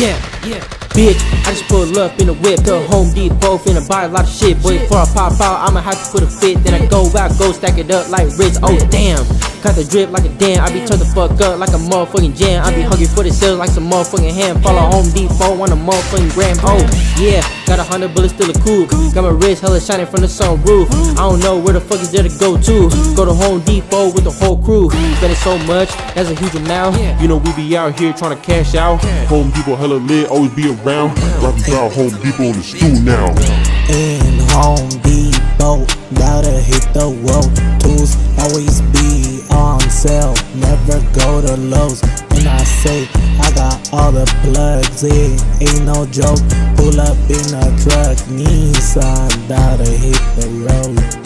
Yeah, bitch, I just pull up in a whip to Home Depot, finna buy a lot of shit. Boy, before I pop out, I'ma have to put a fit. Then I go out, go stack it up like Ritz. Oh damn, got the drip like a damn. I be turned the fuck up like a motherfucking jam. I be hungry for the sales like some motherfucking ham. Follow Home Depot on a motherfucking gram. Oh yeah, got 100 bullets, still a coupe. Got my wrist hella shining from the sunroof. I don't know where the fuck is there to go to. Go to Home Depot with the whole crew. Spending so much, that's a huge amount. You know we be out here trying to cash out. Home Depot hella lit, always be around. Rapping about Home Depot in the stew now. In Home Depot, gotta hit the road. Tools always be on sale, never go to Lowe's. When I say I got all the plugs, it ain't no joke. Pull up in a truck, Nissan, gotta hit the road.